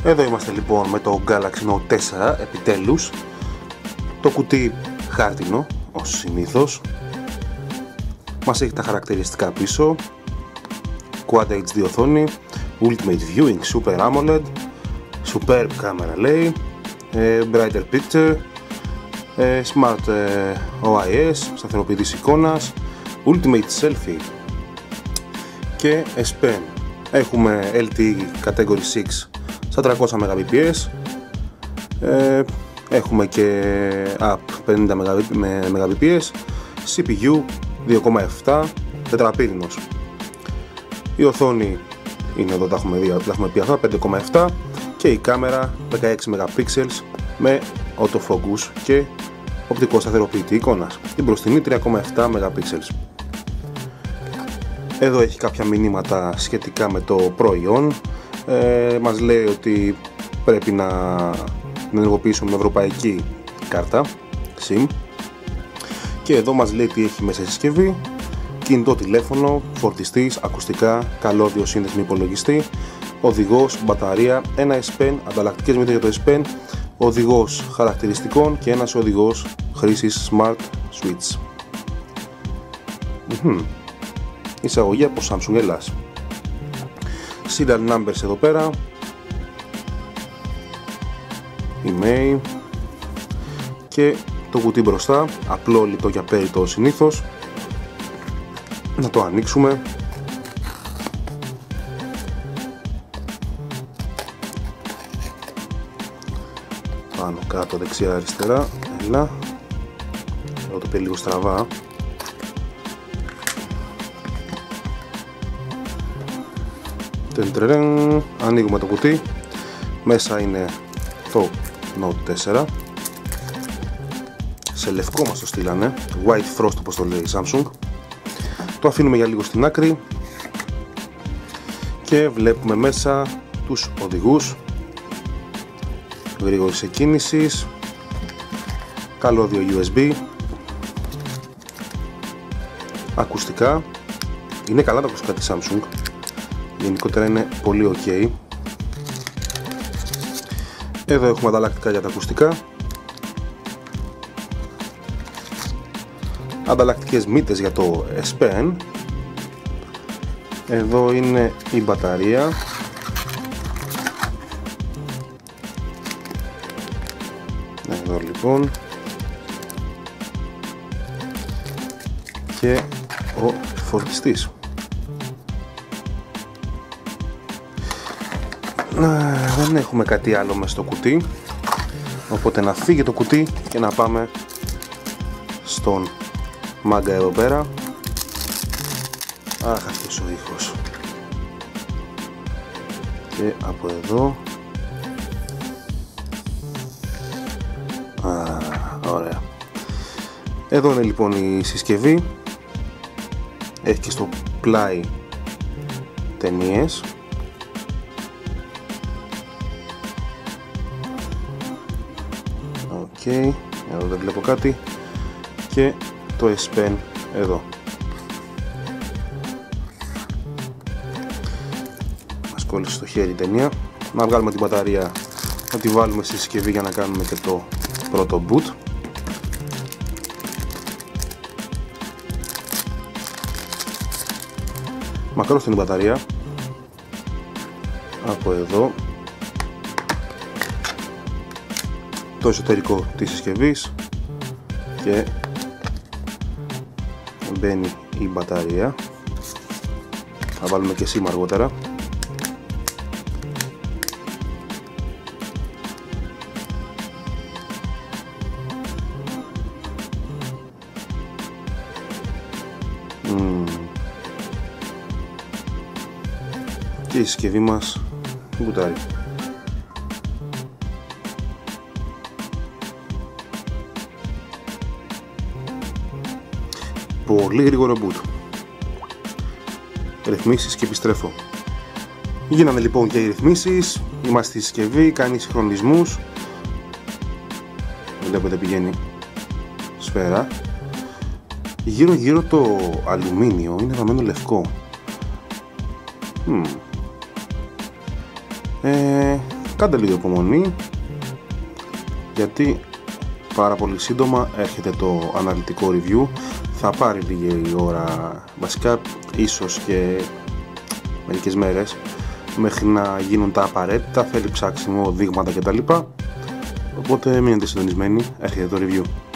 Εδώ είμαστε λοιπόν με το Galaxy Note 4, επιτέλους. Το κουτί χάρτινο, ως συνήθως. Μας έχει τα χαρακτηριστικά πίσω. Quad HD οθόνη, Ultimate Viewing Super AMOLED, Superb κάμερα λέει, Brighter Picture, Smart OIS, σταθεροποιητής εικόνας, Ultimate Selfie και S Pen. Έχουμε LTE Category 6 στα 300 Mbps. Έχουμε και App 50 Mbps, CPU 2,7, τετραπύρινος. Η οθόνη είναι εδώ, τα έχουμε πει αυτά, 5,7 και η κάμερα 16 MP με autofocus και οπτικό σταθεροποιητή εικόνας. Την μπροστινή 3,7 MP. Εδώ έχει κάποια μηνύματα σχετικά με το προϊόν. Μας λέει ότι πρέπει να ενεργοποιήσουμε με ευρωπαϊκή κάρτα SIM. Και εδώ μας λέει τι έχει μέσα η συσκευή: κινητό τηλέφωνο, φορτιστής, ακουστικά, καλώδιο σύνδεση με υπολογιστή, οδηγός, μπαταρία, ένα S Pen, ανταλλακτικές μύτες για το S Pen, οδηγός χαρακτηριστικών και ένας οδηγός χρήσης Smart Switch. Εισαγωγή από Samsung Ελλάς. Serial numbers εδώ πέρα, email και το κουτί μπροστά, απλό, λιτό και απέριτο συνήθως. Να το ανοίξουμε. Πάνω κάτω, δεξιά αριστερά. Έλα. Εδώ το πει λίγο στραβά. Ανοίγουμε το κουτί. Μέσα είναι το Note 4. Σε λευκό μας το στείλανε, White Frost όπως το λέει η Samsung. Το αφήνουμε για λίγο στην άκρη και βλέπουμε μέσα τους οδηγούς, γρήγορης εκκίνησης, καλώδιο USB, ακουστικά. Είναι καλά τα ακουστικά της Samsung, γενικότερα είναι πολύ ok. Εδώ έχουμε ανταλλακτικά για τα ακουστικά, ανταλλακτικές μύτες για το S Pen. Εδώ είναι η μπαταρία. Εδώ λοιπόν και ο φορτιστής. Δεν έχουμε κάτι άλλο μες στο κουτί, οπότε να φύγει το κουτί και να πάμε στον μάγκα εδώ πέρα. Αχ, αυτός ο ήχος. Και από εδώ. Ωραία. Εδώ είναι λοιπόν η συσκευή. Έχει και στο πλάι ταινίες. Οκ, εδώ δεν βλέπω κάτι. Και το S Pen εδώ. Μας κόλλησε στο χέρι η ταινία. Να βγάλουμε την μπαταρία, να τη βάλουμε στη συσκευή για να κάνουμε και το πρώτο boot. Μακρόστινη μπαταρία. Από εδώ το εσωτερικό της συσκευής και μπαίνει η μπαταρία. Θα βάλουμε και SIM αργότερα. Και η συσκευή μας μπουτάρει. Πολύ γρήγορο boot. Ρυθμίσεις και επιστρέφω. Γίνανε λοιπόν και οι ρυθμίσεις. Είμαστε στη συσκευή, κάνει συγχρονισμούς. Βλέπετε πηγαίνει σφαίρα. Γύρω γύρω το αλουμίνιο είναι βαμμένο λευκό. Κάντε λίγο υπομονή, γιατί πάρα πολύ σύντομα έρχεται το αναλυτικό review. Θα πάρει λίγη ώρα, βασικά ίσως και μερικές μέρες, μέχρι να γίνουν τα απαραίτητα, θέλει ψάξιμο, δείγματα κτλ. Οπότε μείνετε συντονισμένοι, έρχεται το review.